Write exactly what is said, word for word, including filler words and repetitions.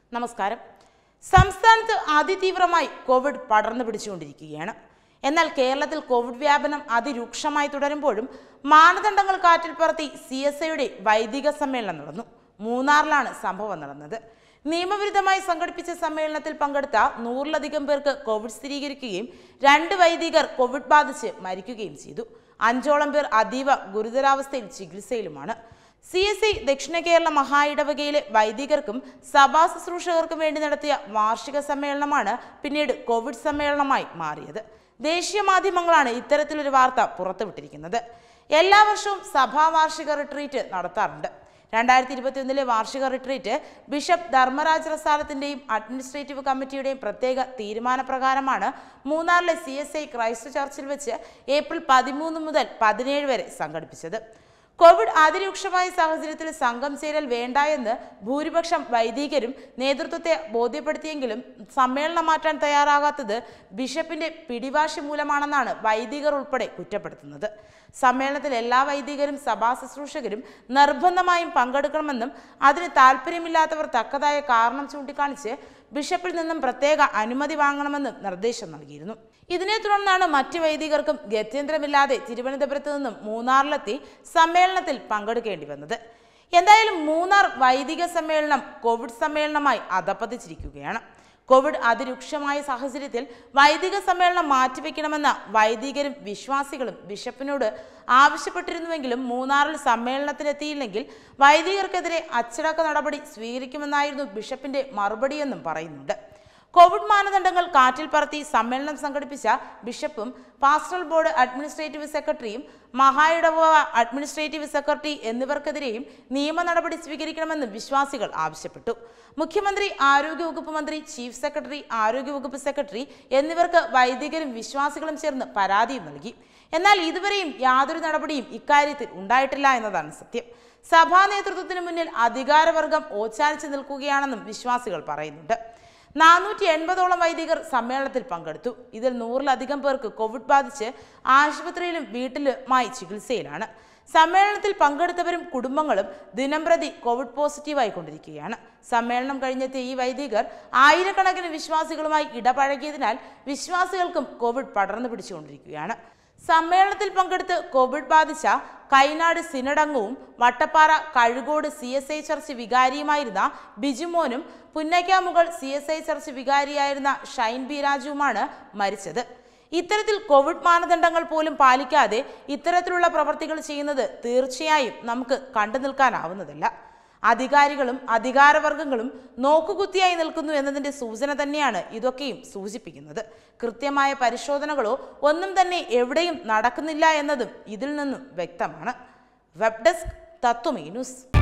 നമസ്കാരം. സംസ്ഥാനത്ത് അതിതീവ്രമായി കോവിഡ് പടർന്നു പിടിച്ചുകൊണ്ടിരിക്കുകയാണ്. എന്നാൽ കേരളത്തിൽ കോവിഡ് വ്യാപനം അതിരൂക്ഷമായി തുടരുമ്പോഴും മാനദണ്ഡങ്ങൾ കാറ്റിൽ പറത്തി സി എസ് ഐയുടെ വൈദിക സമ്മേളനം നടന്നു. മൂന്നാറിലാണ് സംഭവം നടന്നത്. നിയമവിരുദ്ധമായി സംഘടിപ്പിച്ച സമ്മേളനത്തിൽ പങ്കെടുത്ത നൂറിലധികം പേർക്ക് കോവിഡ് സ്ഥിരീകരിക്കുകയും രണ്ട് വൈദികർ കോവിഡ് ബാധിച്ച് മരിക്കുകയും ചെയ്തു. അഞ്ചോളം പേർ അതീവ ഗുരുതരാവസ്ഥയിൽ ചികിത്സയിലുമാണ്. സി എസ് ഐ ദക്ഷിണ കേരള മഹാ ഇടവകയിലെ വൈദികർക്കും സഭാ ശുശ്രൂഷകർക്കും വേണ്ടി നടത്തിയ വാർഷിക സമ്മേളനമാണ് പിന്നീട് കോവിഡ് സമ്മേളനമായി മാറിയത്. ദേശീയ മാധ്യമങ്ങളാണ് ഇത്തരത്തിലൊരു വാർത്ത പുറത്തുവിട്ടിരിക്കുന്നത്. എല്ലാ വർഷവും സഭാ വാർഷിക റിട്രീറ്റ് നടത്താറുണ്ട്. രണ്ടായിരത്തി ഇരുപത്തി ഒന്നിലെ വാർഷിക റിട്രീറ്റ് ബിഷപ്പ് ധർമ്മരാജ് റസാലത്തിന്റെയും അഡ്മിനിസ്ട്രേറ്റീവ് കമ്മിറ്റിയുടെയും പ്രത്യേക തീരുമാനപ്രകാരമാണ് മൂന്നാറിലെ സി എസ് ഐ ക്രൈസ്റ്റ് ചർച്ചിൽ വെച്ച് ഏപ്രിൽ പതിമൂന്ന് മുതൽ പതിനേഴ് വരെ സംഘടിപ്പിച്ചത്. കോവിഡ് അതിരൂക്ഷമായ സാഹചര്യത്തിൽ സംഘം ചേരൽ വേണ്ട എന്ന് ഭൂരിപക്ഷം വൈദികരും നേതൃത്വത്തെ ബോധ്യപ്പെടുത്തിയെങ്കിലും സമ്മേളനം മാറ്റാൻ തയ്യാറാകാത്തത് ബിഷപ്പിന്റെ പിടിവാശി മൂലമാണെന്നാണ് വൈദികർ ഉൾപ്പെടെ കുറ്റപ്പെടുത്തുന്നത്. സമ്മേളനത്തിൽ എല്ലാ വൈദികരും സഭാ ശുശ്രൂഷകരും നിർബന്ധമായും പങ്കെടുക്കണമെന്നും അതിന് താല്പര്യമില്ലാത്തവർ തക്കതായ കാരണം ചൂണ്ടിക്കാണിച്ച് ബിഷപ്പിൽ നിന്നും പ്രത്യേക അനുമതി വാങ്ങണമെന്നും നിർദ്ദേശം നൽകിയിരുന്നു. ഇതിനെ തുടർന്നാണ് മറ്റ് വൈദികർക്കും ഗത്യന്തരമില്ലാതെ തിരുവനന്തപുരത്ത് നിന്നും മൂന്നാറിലെത്തി സമ്മേളനത്തിൽ പങ്കെടുക്കേണ്ടി വന്നത്. എന്തായാലും മൂന്നാർ വൈദിക സമ്മേളനം കോവിഡ് സമ്മേളനമായി അധപ്പതിച്ചിരിക്കുകയാണ്. കോവിഡ് അതിരൂക്ഷമായ സാഹചര്യത്തിൽ വൈദിക സമ്മേളനം മാറ്റിവെക്കണമെന്ന വൈദികരും വിശ്വാസികളും ബിഷപ്പിനോട് ആവശ്യപ്പെട്ടിരുന്നുവെങ്കിലും മൂന്നാറിൽ സമ്മേളനത്തിലെത്തിയില്ലെങ്കിൽ വൈദികർക്കെതിരെ അച്ചടക്ക നടപടി സ്വീകരിക്കുമെന്നായിരുന്നു ബിഷപ്പിന്റെ മറുപടിയെന്നും പറയുന്നുണ്ട്. കോവിഡ് മാനദണ്ഡങ്ങൾ കാറ്റിൽ പറത്തി സമ്മേളനം സംഘടിപ്പിച്ച ബിഷപ്പും പാസ്റ്ററൽ ബോർഡ് അഡ്മിനിസ്ട്രേറ്റീവ് സെക്രട്ടറിയും മഹായിടവ അഡ്മിനിസ്ട്രേറ്റീവ് സെക്രട്ടറി എന്നിവർക്കെതിരെയും നിയമ നടപടി സ്വീകരിക്കണമെന്ന് വിശ്വാസികൾ ആവശ്യപ്പെട്ടു. മുഖ്യമന്ത്രി, ആരോഗ്യവകുപ്പ് മന്ത്രി, ചീഫ് സെക്രട്ടറി, ആരോഗ്യവകുപ്പ് സെക്രട്ടറി എന്നിവർക്ക് വൈദികരും വിശ്വാസികളും ചേർന്ന് പരാതിയും നൽകി. എന്നാൽ ഇതുവരെയും യാതൊരു നടപടിയും ഇക്കാര്യത്തിൽ ഉണ്ടായിട്ടില്ല എന്നതാണ് സത്യം. സഭാ നേതൃത്വത്തിന് മുന്നിൽ അധികാരവർഗം ഓച്ചാനിച്ചു നിൽക്കുകയാണെന്നും വിശ്വാസികൾ പറയുന്നുണ്ട്. നാനൂറ്റി എൺപതോളം വൈദികർ സമ്മേളനത്തിൽ പങ്കെടുത്തു. ഇതിൽ നൂറിലധികം പേർക്ക് കോവിഡ് ബാധിച്ച് ആശുപത്രിയിലും വീട്ടിലുമായി ചികിത്സയിലാണ്. സമ്മേളനത്തിൽ പങ്കെടുത്തവരും കുടുംബങ്ങളും ദിനംപ്രതി കോവിഡ് പോസിറ്റീവായി കൊണ്ടിരിക്കുകയാണ്. സമ്മേളനം കഴിഞ്ഞെത്തിയ ഈ വൈദികർ ആയിരക്കണക്കിന് വിശ്വാസികളുമായി ഇടപഴകിയതിനാൽ വിശ്വാസികൾക്കും കോവിഡ് പടർന്നു പിടിച്ചുകൊണ്ടിരിക്കുകയാണ്. സമ്മേളനത്തിൽ പങ്കെടുത്ത് കോവിഡ് ബാധിച്ച കൈനാട് സിനഡംഗവും Vattappara Kazhukode C S I church വികാരിയുമായിരുന്ന ബിജുമോനും Punnakkamugal C S I church വികാരിയായിരുന്ന ഷൈൻ ബി രാജുവുമാണ് മരിച്ചത്. ഇത്തരത്തിൽ കോവിഡ് മാനദണ്ഡങ്ങൾ പോലും പാലിക്കാതെ ഇത്തരത്തിലുള്ള പ്രവർത്തികൾ ചെയ്യുന്നത് തീർച്ചയായും നമുക്ക് കണ്ടു നിൽക്കാനാവുന്നതല്ല. അധികാരികളും അധികാരവർഗങ്ങളും നോക്കുകുത്തിയായി നിൽക്കുന്നു എന്നതിന്റെ സൂചന തന്നെയാണ് ഇതൊക്കെയും സൂചിപ്പിക്കുന്നത്. കൃത്യമായ പരിശോധനകളോ ഒന്നും തന്നെ എവിടെയും നടക്കുന്നില്ല എന്നതും ഇതിൽ നിന്നും വ്യക്തമാണ്. Web desk Tatwamayi news.